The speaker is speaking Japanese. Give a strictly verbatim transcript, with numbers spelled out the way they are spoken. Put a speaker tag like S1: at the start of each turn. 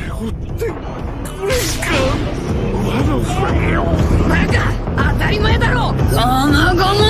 S1: 追ってくれんか。我の船を。
S2: バカ、当たり前だろ。ゴムゴム